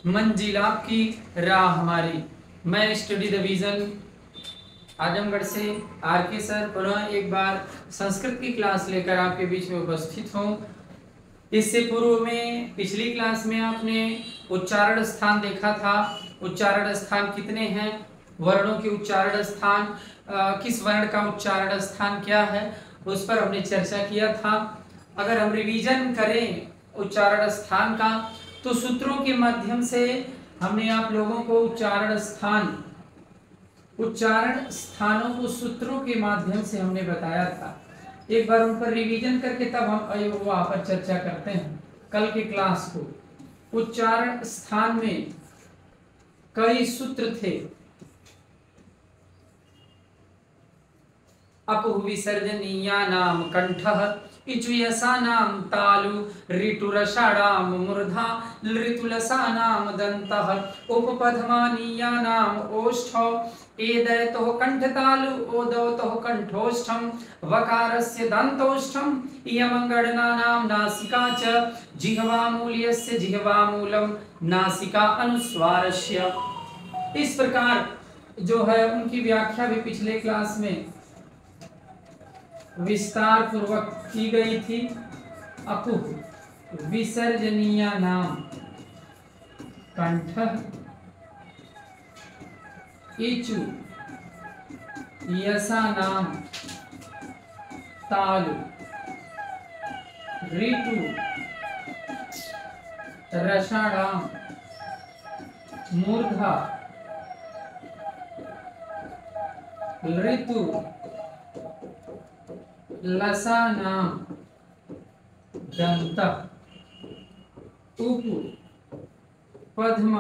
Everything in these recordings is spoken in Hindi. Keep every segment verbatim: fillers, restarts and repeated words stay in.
मंजिल आपकी राह हमारी। मैं स्टडी डिवीजन आजमगढ़ से आर के सर पुनः एक बार संस्कृत की क्लास लेकर आपके बीच में उपस्थित हूँ। इससे पूर्व में पिछली क्लास में आपने उच्चारण स्थान देखा था। उच्चारण स्थान कितने हैं, वर्णों के उच्चारण स्थान, आ, किस वर्ण का उच्चारण स्थान क्या है, उस पर हमने चर्चा किया था। अगर हम रिवीजन करें उच्चारण स्थान का तो सूत्रों के माध्यम से हमने आप लोगों को उच्चारण स्थान उच्चारण स्थानों को सूत्रों के माध्यम से हमने बताया था। एक बार उन पर रिवीजन करके तब हम वहां पर चर्चा करते हैं कल के क्लास को। उच्चारण स्थान में कई सूत्र थे। अपु विसर्जनीया नाम कंठः, इचुयसानाम तालु, ऋतुरषाणाम मूर्धा, ऋतुलसानाम दन्तः, उपपधमानीयानाम ओष्ठौ, एदैतोः कंठतालु, ओदौतोः कंठोष्ठम, वकारस्य दन्तोष्ठम, इयमंगडनानाम नासिका च, जिह्वामूल्यस्य जिह्वामूलम, नासिका अनुस्वारस्य। इस प्रकार जो है उनकी व्याख्या भी पिछले क्लास में विस्तार पूर्वक की गई थी। अपु विसर्जनीय नाम कंठ, इचु यसा नाम तालु, ऋतु रषाणाम मूर्धा, ऋतु लसानाम दंत, उपु पद्मा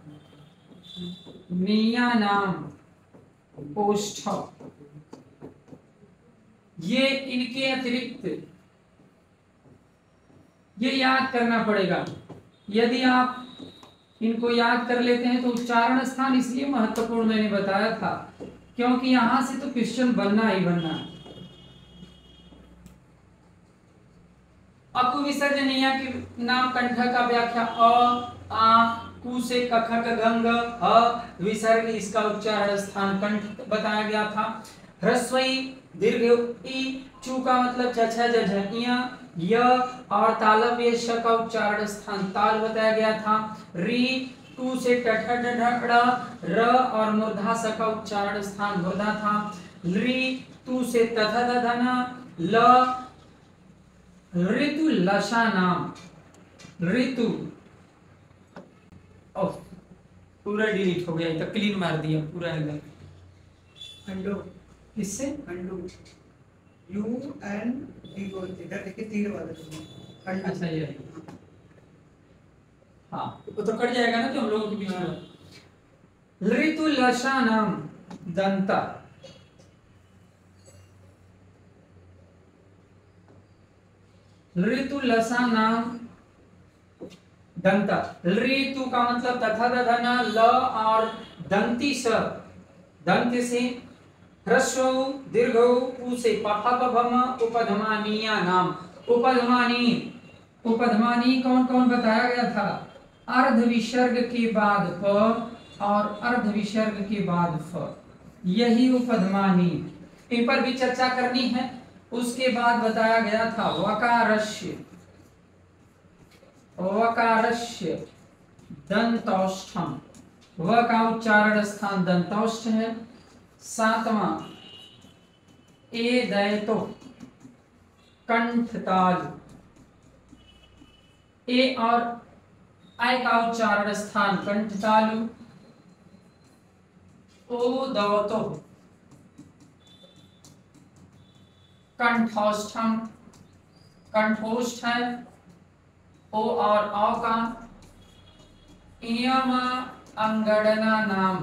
नीयानाम ओष्ठ। ये इनके अतिरिक्त ये याद करना पड़ेगा। यदि आप इनको याद कर लेते हैं तो उच्चारण स्थान इसलिए महत्वपूर्ण मैंने बताया था क्योंकि यहां से तो क्वेश्चन बनना ही बनना है। अपु विसर्जनीय के नाम कंठ का व्याख्या अ आ कु से कख गंग अ विसर्ग, इसका उच्चारण स्थान कंठ बताया गया था। ह्रस्व ई दीर्घ ई, चू का मतलब छ झ य और तालव्य श का उच्चारण स्थान ताल बताया गया था। री टू से टठ ढ र और मूर्धा स का उच्चारण स्थान मूर्धा था। री टू से तथ धन ल, ऋतु लशा नाम, ऋतु पूरा डिलीट हो गया, तो क्लीन मार दिया पूरा एकदम। अंडो किससे अंडो यू एन डी बोलते हैं, देखिए तीर वाला अंडो। अच्छा ये हाँ वो तो कट जाएगा ना, तो हम लोगों के बीच में। ऋतु लशा नाम दंता, ऋतु लसा नाम दंता। ऋतु का मतलब तथा दधना ल और दंती स, दंत से ह्रस्व दीर्घ उ से पफपभम उपधमानीया नाम। उपधमानी उपधमानी कौन कौन बताया गया था? अर्ध विसर्ग के बाद प और अर्ध विसर्ग के बाद फ, यही उपधमानी। इन पर भी चर्चा करनी है। उसके बाद बताया गया था वकारस्य, वकारस्य दंतौष्ठम, व का उच्चारण स्थान दंतौष्ठ है। सातवां ए दैतो कंठताल, ए और आई का उच्चारण स्थान कंठतालु। ओ दवतो कंठौष्ठम, कंठोष्ठ है। ओ और औ का इयम अंगड़ना नाम,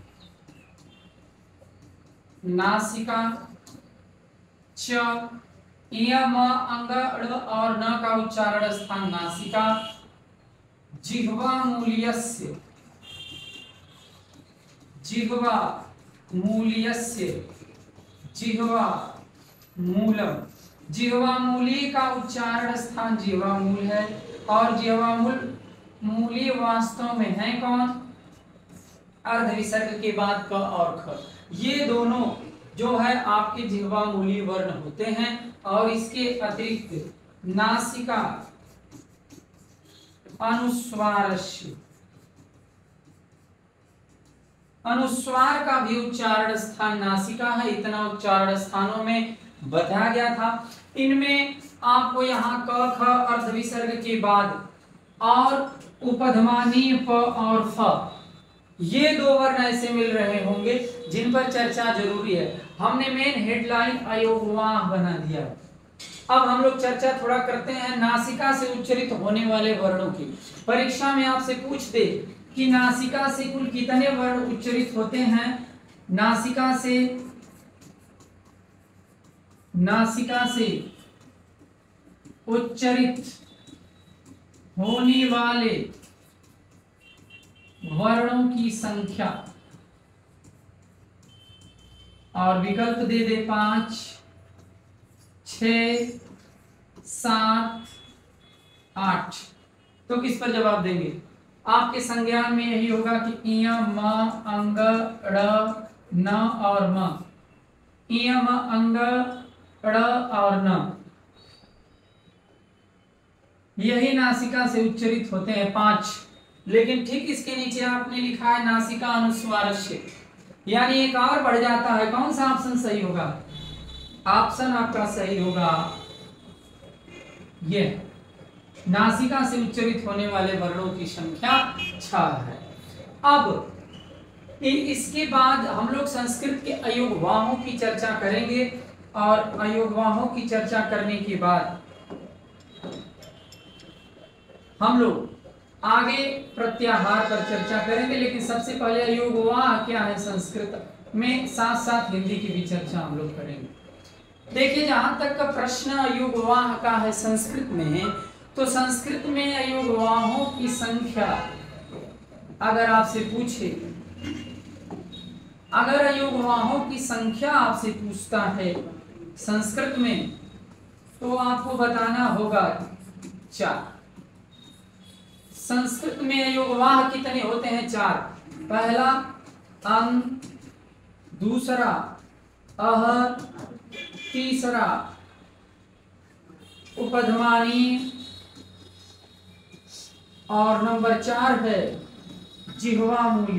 नासिका। च इयम अंगड़ और न का उच्चारण स्थान नासिका। जिह्वा मूल्यस्य, जिह्वा मूल्यस्य, जिह्वा मूलम, जिह्वा मूली का उच्चारण स्थान जिह्वा मूल है और जिह्वा मूल मूली वास्तव में है कौन? अर्ध विसर्ग के बाद क और ख। ये दोनों जो है आपके जिह्वा मूली वर्ण होते हैं। और इसके अतिरिक्त नासिका अनुस्वारस्य, अनुस्वार का भी उच्चारण स्थान नासिका है, इतना उच्चारण स्थानों में बताया गया था। इनमें आपको यहाँ क ख अर्ध विसर्ग के बाद और उपध्मानी प और फ, ये दो वर्ण ऐसे मिल रहे होंगे जिन पर चर्चा जरूरी है। हमने मेन हेडलाइन अयोगवाह बना दिया। अब हम लोग चर्चा थोड़ा करते हैं नासिका से उच्चरित होने वाले वर्णों की। परीक्षा में आपसे पूछ दे कि नासिका से कुल कितने वर्ण उच्चरित होते हैं। नासिका से नासिका से उच्चरित होने वाले वर्णों की संख्या, और विकल्प दे दे पांच, छ, सात, आठ। तो किस पर जवाब देंगे? आपके संज्ञान में यही होगा कि इय म अंग ड़ न और म, इय म अंग ड़ और न, यही नासिका से उच्चरित होते हैं पांच। लेकिन ठीक इसके नीचे आपने लिखा है नासिका अनुस्वारस्य, यानी एक और बढ़ जाता है। कौन सा ऑप्शन सही होगा? ऑप्शन आपका सही होगा ये, नासिका से उच्चरित होने वाले वर्णों की संख्या छह है। अब इसके बाद हम लोग संस्कृत के अयोगवाहों की चर्चा करेंगे, और अयोगवाहों की चर्चा करने के बाद हम लोग आगे प्रत्याहार पर चर्चा करेंगे। लेकिन सबसे पहले अयोगवाह क्या है संस्कृत में, साथ साथ हिंदी की भी चर्चा हम लोग करेंगे। देखिए, जहां तक का प्रश्न अयोगवाह का है संस्कृत में, तो संस्कृत में अयोगवाहों की संख्या अगर आपसे पूछे, अगर अयोगवाहों की संख्या आपसे पूछता है संस्कृत में, तो आपको बताना होगा चार। संस्कृत में अयोगवाह कितने होते हैं? चार। पहला अं, दूसरा अह, तीसरा उपध्मानी, और नंबर चार है जिह्वा मूली।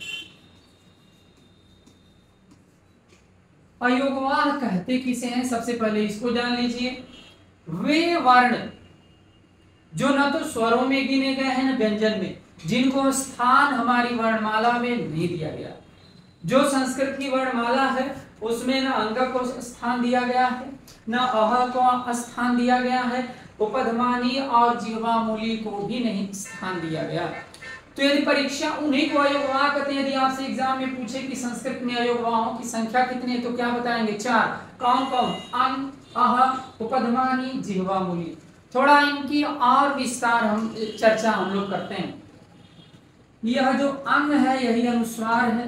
अयोगवाह कहते किसे हैं? सबसे पहले इसको जान लीजिए। वे वर्ण जो न तो स्वरों में गिने गए हैं न व्यंजन में, जिनको स्थान हमारी वर्णमाला में नहीं दिया गया। जो संस्कृत की वर्णमाला है उसमें न अंग को स्थान दिया गया है, न अह को स्थान दिया गया है, उपध्मानी और जिह्वा मूली को भी नहीं स्थान दिया गया। तो यदि परीक्षा उन्हीं को अयोगवाह कहते हैं। यदि आपसे एग्जाम में पूछे कि संस्कृत में अयोगवाहों की संख्या कितनी है, तो क्या बताएंगे? चार। कौन कौन? अं, अह, उपध्मानी, जिह्वा मूली। थोड़ा इनकी और विस्तार हम चर्चा हम लोग करते हैं। यह जो अंग है यही अनुस्वार है,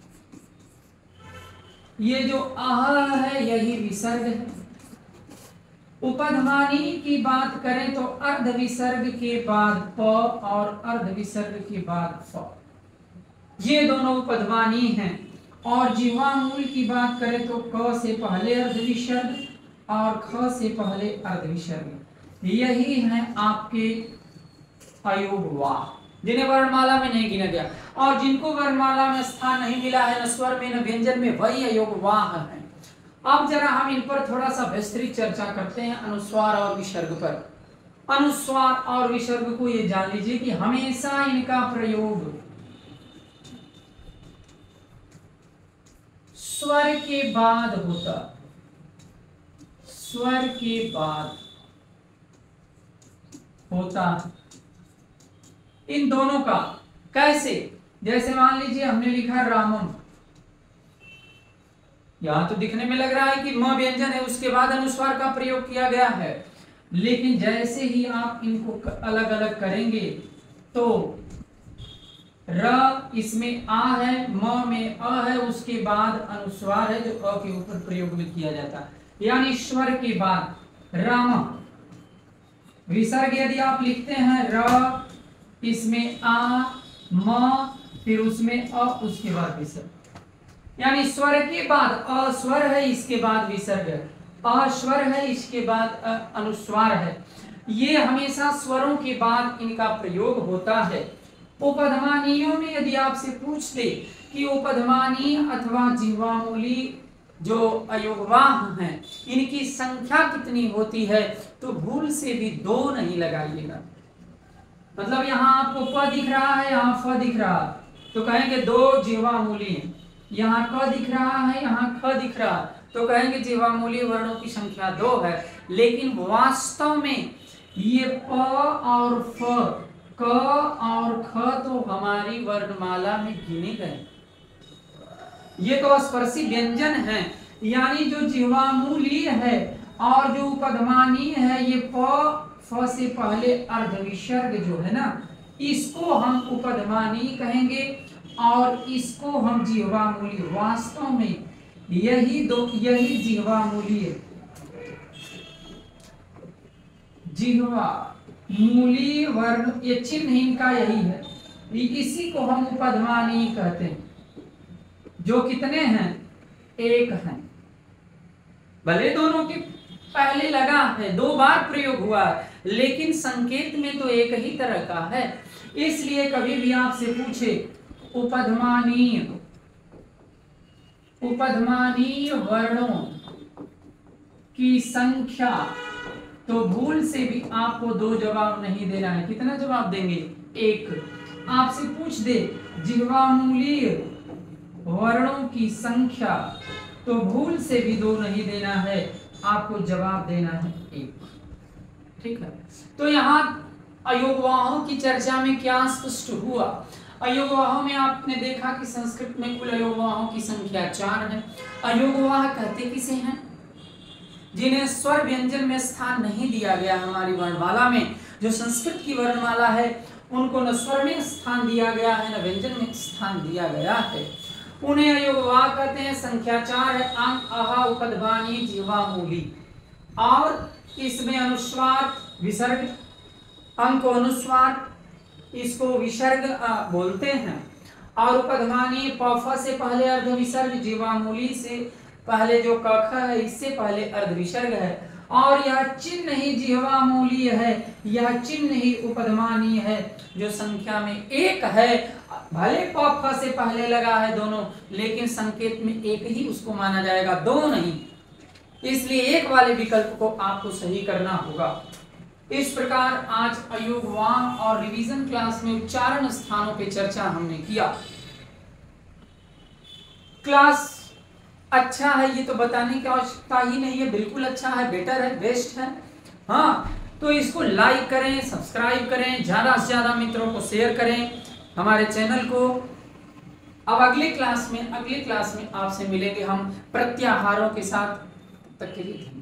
ये जो अह है यही विसर्ग है। उपध्मानी की बात करें तो अर्ध विसर्ग के बाद प और अर्ध विसर्ग के बाद फ, ये दोनों उपध्मानी हैं। और जिह्वा मूल की बात करें तो क से पहले अर्ध विसर्ग और ख से पहले अर्ध विसर्ग, यही है आपके अयोगवाह, जिन्हें वर्णमाला में नहीं गिना गया। और जिनको वर्णमाला में स्थान नहीं मिला है, न स्वर में न व्यंजन में, वही अयोगवाह है। अब जरा हम इन पर थोड़ा सा विस्तृत चर्चा करते हैं, अनुस्वार और विसर्ग पर। अनुस्वार और विसर्ग को ये जान लीजिए कि हमेशा इनका प्रयोग स्वर के बाद होता, स्वर के बाद होता है। इन दोनों का कैसे? जैसे मान लीजिए हमने लिखा रामम, यहां तो दिखने में लग रहा है कि म व्यंजन है, उसके बाद अनुस्वार का प्रयोग किया गया है। लेकिन जैसे ही आप इनको अलग अलग करेंगे तो र इसमें आ है, म में अ है, उसके बाद अनुस्वार है जो अ के ऊपर प्रयोग में किया जाता है। यानी स्वर के बाद राम, विसर्ग यदि आप लिखते हैं र इसमें आ, म, फिर उसमें अ, उसके बाद विसर्ग, यानी स्वर के बाद अस्वर है, इसके बाद विसर्ग है, अस्वर है, इसके बाद अनुस्वार है। ये हमेशा स्वरों के बाद इनका प्रयोग होता है। उपधमानियों में यदि आपसे पूछ दे कि उपधमानी अथवा जिह्वामूली जो अयोगवाह हैं इनकी संख्या कितनी होती है, तो भूल से भी दो नहीं लगाइएगा। मतलब यहाँ आपको प दिख रहा है, यहाँ फ दिख रहा है, तो कहेंगे दो जिह्वामूली हैं। यहाँ क दिख रहा है, यहाँ ख दिख रहा है, तो कहेंगे जिह्वामूली वर्णों की संख्या दो है। लेकिन वास्तव में ये प और फ, क और ख तो हमारी वर्णमाला में गिने गए। ये तो स्पर्शी व्यंजन है, यानी जो जिह्वामूलीय है और जो उपधमानीय है, ये प फ से पहले अर्धविसर्ग जो है ना, इसको हम उपधमानीय कहेंगे और इसको हम जिह्वामूलीय। वास्तव में यही दो, यही जिह्वामूलीय जिह्वामूलीय वर्ण, ये चिन्ह इनका यही है, इसी को हम उपधमानीय कहते हैं। जो कितने हैं, एक हैं, भले दोनों के पहले लगा है, दो बार प्रयोग हुआ है, लेकिन संकेत में तो एक ही तरह का है। इसलिए कभी भी आपसे पूछे उपधमानीय उपधमानीय वर्णों की संख्या, तो भूल से भी आपको दो जवाब नहीं देना है। कितना जवाब देंगे, एक। आपसे पूछ दे जिह्वामूलीय वर्णों की संख्या, तो भूल से भी दो नहीं देना है, आपको जवाब देना है एक। ठीक है, तो यहाँ अयोगवाहों की चर्चा में क्या स्पष्ट हुआ। अयोगवाहों में आपने देखा कि संस्कृत में कुल अयोगवाहों की संख्या चार है। अयोगवाह कहते किसे हैं, जिन्हें स्वर व्यंजन में स्थान नहीं दिया गया हमारी वर्णमाला में। जो संस्कृत की वर्णमाला है उनको न स्वर में स्थान दिया गया है, न व्यंजन में स्थान दिया गया है, उन्हें अयोगवाह कहते हैं। संख्या चार है, अंग, अहा, उपधमानी, जिह्वामूली, और इसमें अनुस्वार विसर्ग, अंग को अनुस्वार, इसको विसर्ग बोलते हैं, और उपधमानी प फ से पहले अर्ध विसर्ग, जिह्वामूली से पहले जो कख है इससे पहले अर्ध विसर्ग है, और यह चिन्ह ही जिह्वामूलीय है, यह चिन्ह ही उपधमानीय है, जो संख्या में एक है। भले प फ से पहले लगा है दोनों, लेकिन संकेत में एक ही उसको माना जाएगा, दो नहीं। इसलिए एक वाले विकल्प को आपको सही करना होगा। इस प्रकार आज अयोगवाह और रिवीजन क्लास में उच्चारण स्थानों पे चर्चा हमने किया। क्लास अच्छा है ये तो बताने की आवश्यकता ही नहीं है, बिल्कुल अच्छा है, बेटर है, बेस्ट है। हाँ, तो इसको लाइक करें, सब्सक्राइब करें, ज्यादा से ज्यादा मित्रों को शेयर करें हमारे चैनल को। अब अगले क्लास में अगले क्लास में आपसे मिलेंगे हम प्रत्याहारों के साथ। तब तक के लिए